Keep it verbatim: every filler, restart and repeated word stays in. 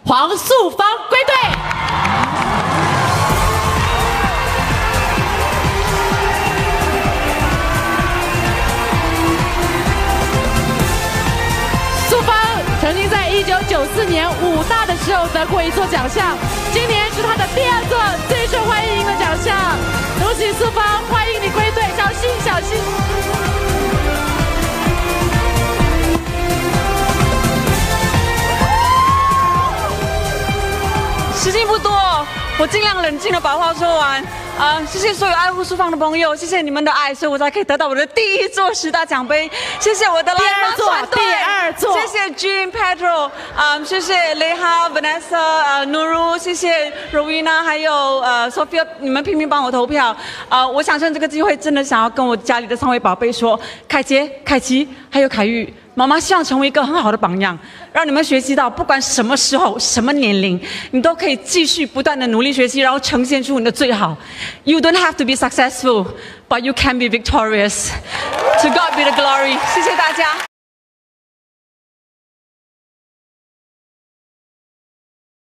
黄素芳归队。素芳曾经在一九九四年武大的时候得过一座奖项，今年是她的第二座最受欢迎的奖项。恭喜素芳，欢迎你归队，小心小心。 时间不多，我尽量冷静的把话说完。啊、呃，谢谢所有爱护素芳的朋友，谢谢你们的爱，所以我才可以得到我的第一座十大奖杯。谢谢我的第二座，第二座， 谢谢 Jean Pedro， 啊、呃，谢谢雷哈、Vanessa、呃 Nuru， 谢谢 Rowena， 还有呃 Sophia， 你们拼命帮我投票。啊、呃，我想趁这个机会，真的想要跟我家里的三位宝贝说，凯杰、凯琪还有凯玉。 妈妈希望成为一个很好的榜样，让你们学习到，不管什么时候、什么年龄，你都可以继续不断的努力学习，然后呈现出你的最好。You don't have to be successful, but you can be victorious. To God be the glory. 谢谢大家。